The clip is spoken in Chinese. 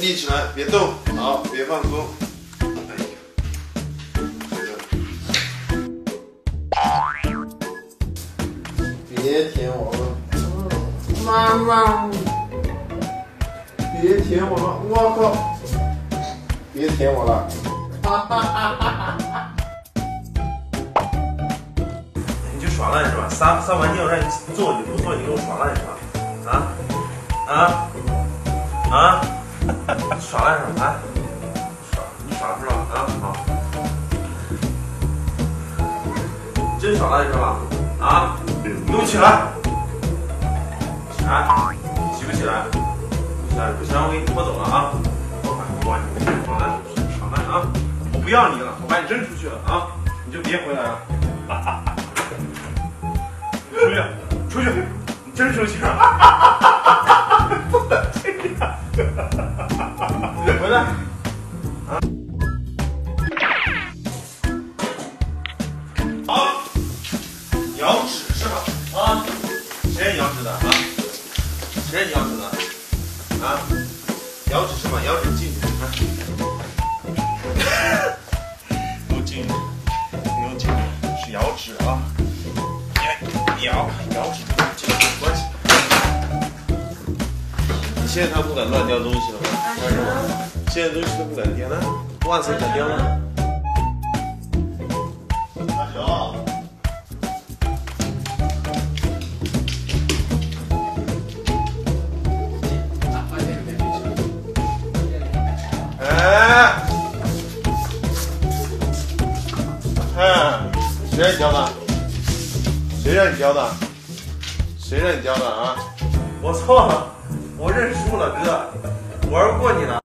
立起来，别动，好，别放松。哎呀，别舔我了，妈妈，别舔我了，我靠，别舔我了，哈哈哈哈哈！ 你就耍赖是吧？撒完尿让你做你不做，你给我耍赖是吧？耍赖是吧？啊？你耍是吧？啊，好，真耍赖是吧？啊，给我起来！起来，起不起来？起来，不起来我给你拖走了啊！我管你耍赖啊！我不要你了，我把你扔出去了啊！你就别回来了。出去！你真生气了！不能这样！回来！啊！好，摇指是吧？啊，谁摇指的啊？谁摇指的？啊？摇指是吧？摇指进去啊！给我进去！给我进去！是摇指啊！摇指关系。你现在他不敢乱叼东西了吗？干什么？现在东西都不敢叼了，袜子敢叼了。大熊，谁让你叼的？谁让你叼的？谁让你叼的啊？我错了，我认输了，哥，玩不过你了。